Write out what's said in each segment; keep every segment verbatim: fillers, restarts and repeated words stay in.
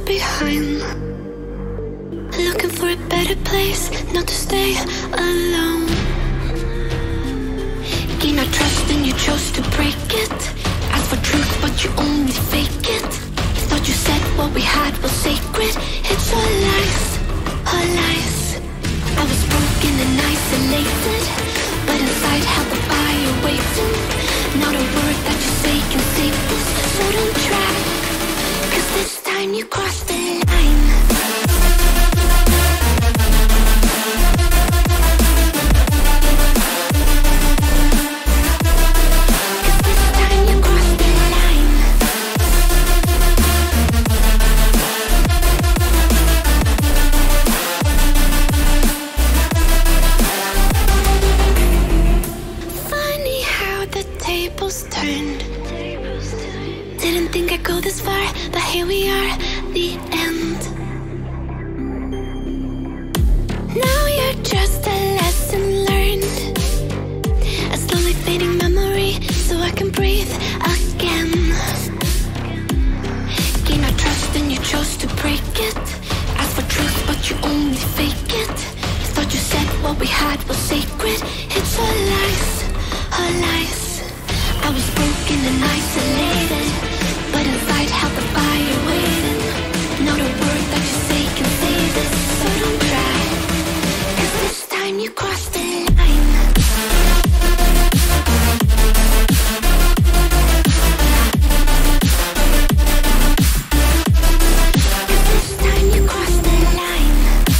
behind. Looking for a better place, not to stay alone. Gain our trust and you chose to break it. Ask for truth but you only fake it. Thought you said what we had was sacred. It's all lies, all lies. I was broken and isolated, but inside held the fire waiting. Not a word that you say can save this, so don't try, cause this time you crossed the line. Turned. Didn't think I'd go this far, but here we are, the end. Now you're just a lesson learned, a slowly fading memory, so I can breathe again. Gain our trust and you chose to break it. Ask for truth but you only fake it. Thought you said what we had was sacred. It's all lies, all lies. I was broken and isolated, but inside held the fire waiting. Not a word that you say can save this, so don't try, cause this time you crossed the line. Cause this time you crossed the line.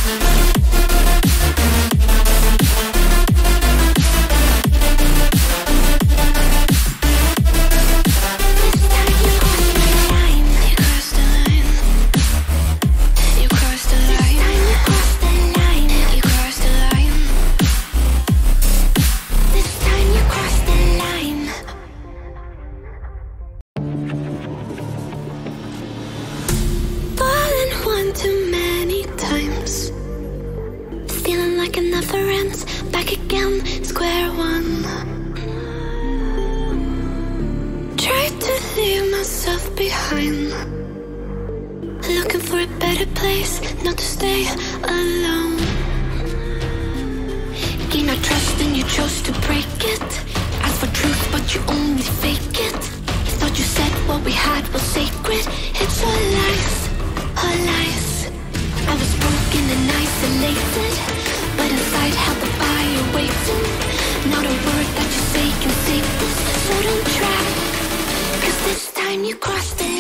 Too many times, feeling like it never ends. Back again, square one. Tried to leave myself behind, looking for a better place, not to stay alone. Gain our trust and you chose to break it. Ask for truth but you only fake it. Thought you said what we had was sacred. It's all lies, all lies. I was broken and isolated, but inside held the fire waiting. Not a word that you say can save this, so don't try, cause this time you crossed it.